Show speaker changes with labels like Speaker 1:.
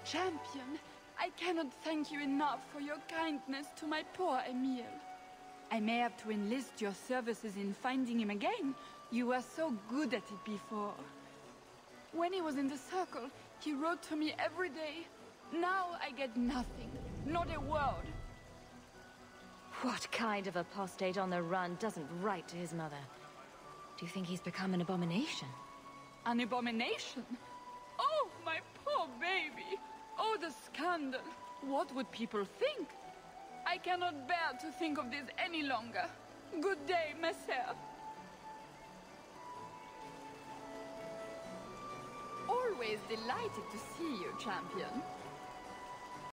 Speaker 1: Champion, I cannot thank you enough for your kindness to my poor Emile. I may have to enlist your services in finding him again. You were so good at it before. When he was in the circle, he wrote to me every day. Now I get nothing, not a word.
Speaker 2: What kind of apostate on the run doesn't write to his mother? Do you think he's become an abomination?
Speaker 1: An abomination? Oh, my poor baby! Oh, the scandal! What would people think? I cannot bear to think of this any longer. Good day, messer. Always delighted to see you, champion.